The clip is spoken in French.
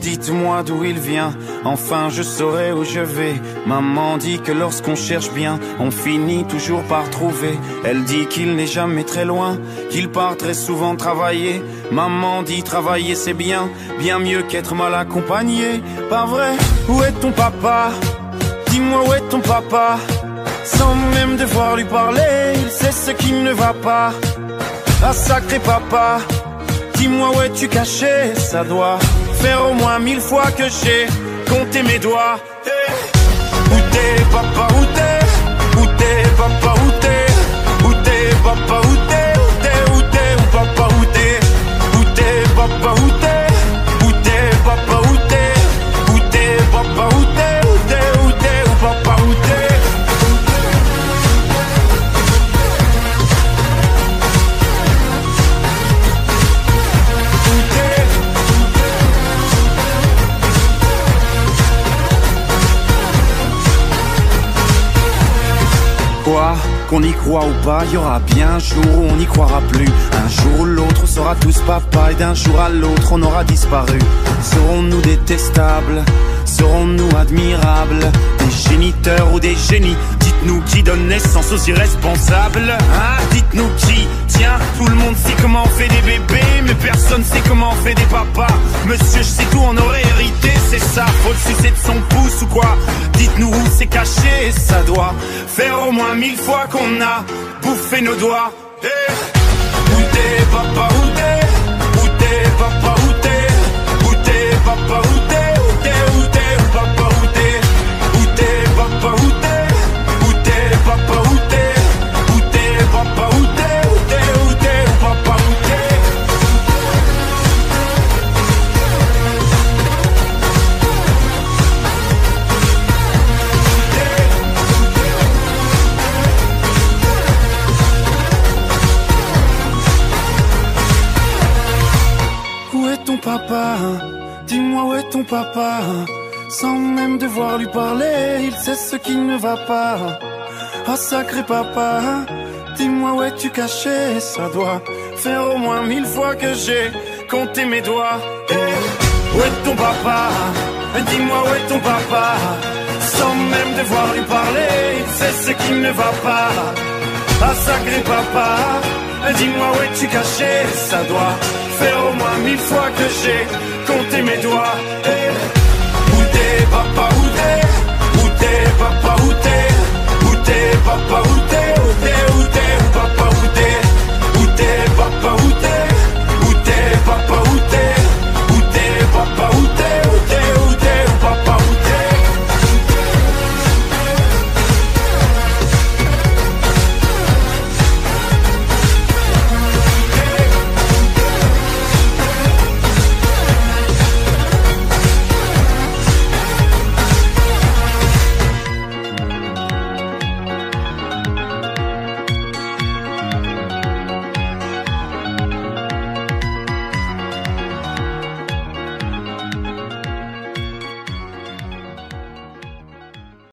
dites-moi d'où il vient, enfin je saurai où je vais. Maman dit que lorsqu'on cherche bien, on finit toujours par trouver. Elle dit qu'il n'est jamais très loin, qu'il part très souvent travailler. Maman dit travailler c'est bien, bien mieux qu'être mal accompagné. Pas vrai? Où est ton papa? Dis-moi où est ton papa? Sans même devoir lui parler, il sait ce qui ne va pas. Ah sacré papa, dis-moi où es-tu caché? Ça doit faire au moins 1000 fois que j'ai compté mes doigts. Hey. Où t'es papa, où t'es? Où t'es papa, où t'es? Où t'es papa, où t'es? Où t'es, où t'es, où papa, où t'es? Où t'es papa, où t'es? Où t'es papa, où t'es? Où t'es papa, où t'es? Où t'es, où t'es, où papa, où t'es? Quoi, qu'on y croit ou pas, y aura bien un jour où on n'y croira plus. Un jour ou l'autre on sera tous papa et d'un jour à l'autre on aura disparu. Serons-nous détestables? Serons-nous admirables? Des géniteurs ou des génies? Dites-nous qui donne naissance aux irresponsables, hein? Dites-nous qui? Tiens, tout le monde sait comment on fait des bébés, mais personne sait comment on fait des papas. Monsieur, je sais tout, on aurait hérité, c'est ça. Faut le sucer de son pouce ou quoi? Dites-nous où c'est caché, ça doit faire au moins 1000 fois qu'on a bouffé nos doigts. Hey. Où t'es papa, où t'es? Où t'es papa, où t'es? Où t'es papa, où t'es? Où t'es, où t'es, où papa, où t'es? Où t'es papa, où t'es? Où t'es papa, où t'es? Où t'es papa, où t'es? Où t'es, où t'es, où papa, où t'es? Où est ton papa? Dis-moi où est ton papa? Sans même devoir lui parler, il sait ce qui ne va pas. Ah sacré papa, dis-moi où es-tu caché? Ça doit faire au moins 1000 fois que j'ai compté mes doigts. Hey. Où est ton papa? Dis-moi où est ton papa? Sans même devoir lui parler, il sait ce qui ne va pas. Ah sacré papa, dis-moi où es-tu caché? Ça doit faire au moins 1000 fois que j'ai compté mes doigts. Hey.